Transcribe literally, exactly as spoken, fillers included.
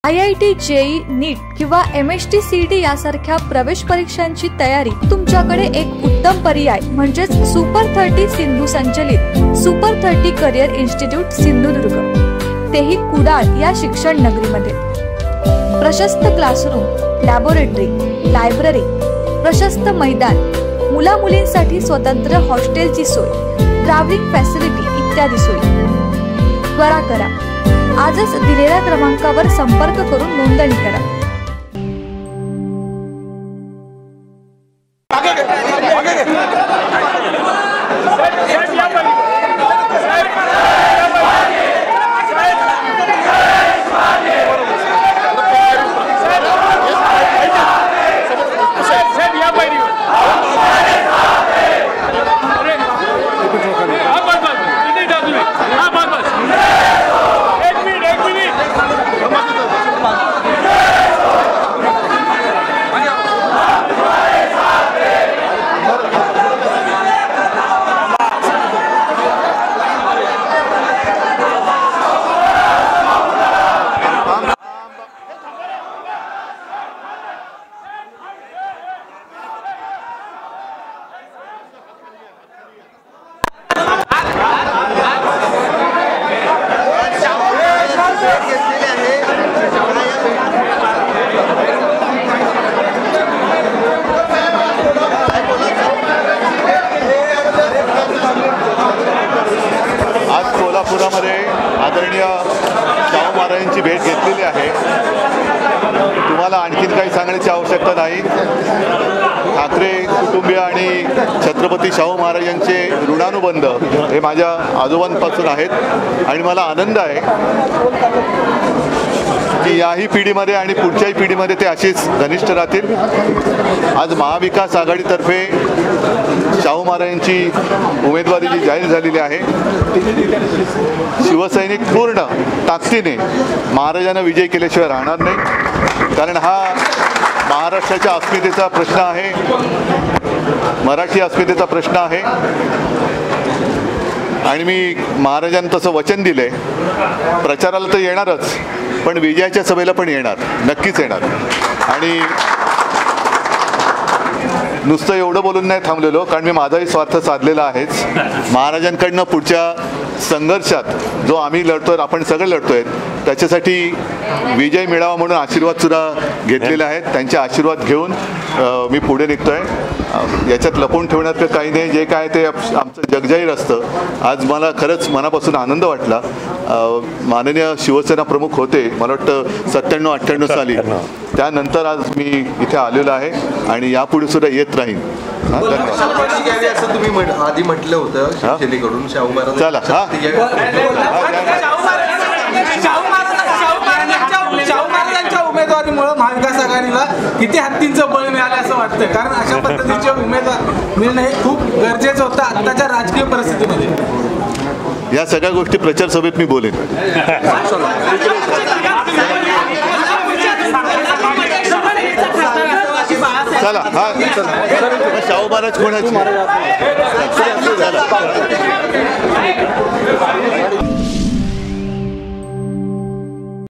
I I T, JEE, NEET किंवा M S T C T यासारख्या प्रवेश परीक्षांची तयारी तुमच्याकडे एक उत्तम पर्याय म्हणजेच सुपर थर्टी सिंधू संचलित super thirty career institute Sindhudurg, तेही कुडाळ या शिक्षण नगरीमध्ये. प्रशस्त क्लासरूम, लॅबोरेटरी, लायब्ररी, प्रशस्त मैदान, मुला मुलींसाठी स्वतंत्र हॉस्टेलची सोय, ट्रॅव्हलिंग फॅसिलिटी इत्यादी सोयी. त्वरा करा, आजच दिलेल्या क्रमांकावर संपर्क करून नोंदणी करा. कोल्हापुरामध्ये आदरणीय शाहू महाराजांची भेट घेतलेली आहे. तुम्हाला आणखीन काही सांगण्याची आवश्यकता नाही. ठाकरे कुटुंबीय आणि छत्रपती शाहू महाराजांचे ऋणानुबंध हे माझ्या आजोबांपासून आहेत आणि मला आनंद आहे की याही पिढीमध्ये आणि पुढच्याही पिढीमध्ये ते अशीच घनिष्ठ राहतील. आज महाविकास आघाडीतर्फे शाहू महाराजांची उमेदवारी जी जाहीर झालेली आहे, शिवसैनिक पूर्ण ताकदीने महाराजांना विजय केल्याशिवाय राहणार नाही. कारण हा महाराष्ट्राच्या अस्मितेचा प्रश्न आहे, मराठी अस्मितेचा प्रश्न आहे आणि मी महाराजांना तसं वचन दिले, प्रचाराला तर येणारच पण विजयाच्या सभेला पण येणार, नक्कीच येणार. आणि नुसतं एवढं बोलून नाही थांबलेलो, कारण मी माझाही स्वार्थ साधलेला आहेच. महाराजांकडनं पुढच्या संघर्षात जो आम्ही लढतोय, आपण सगळे लढतोय, त्याच्यासाठी विजय मिळावा म्हणून आशीर्वाद सुद्धा घेतलेले आहेत. त्यांचे आशीर्वाद घेऊन मी पुढे निघतोय. याच्यात लपवून ठेवण्यात काही नाही, जे काय ते आमचं जगजाहीर असतं. आज मला खरंच मनापासून आनंद वाटला. माननीय शिवसेना प्रमुख होते मला वाटतं सत्त्याण्णव अठ्ठ्याण्णव साली, त्यानंतर आज मी इथे आलेलो आहे आणि यापुढे सुद्धा येत राहीन. असं तुम्ही आधी म्हटलं होतं शिवसेनेकडून शाहू महाराज. चला हा शाहू महाराजांच्या उमेदवारीमुळे महाविकास आघाडीला किती हत्तींचं बळ मिळालं असं वाटतं? कारण अशा पद्धतीचे उमेदवार मिळणं हे खूप गरजेचं होतं आत्ताच्या राजकीय परिस्थितीमध्ये. या सगळ्या गोष्टी प्रचार सभेत मी बोलेन. चला हा शाहू महाराज कोणाचे.